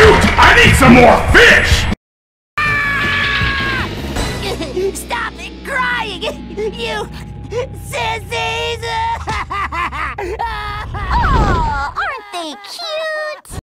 Shoot! I need some more fish! Stop it crying! You sissies!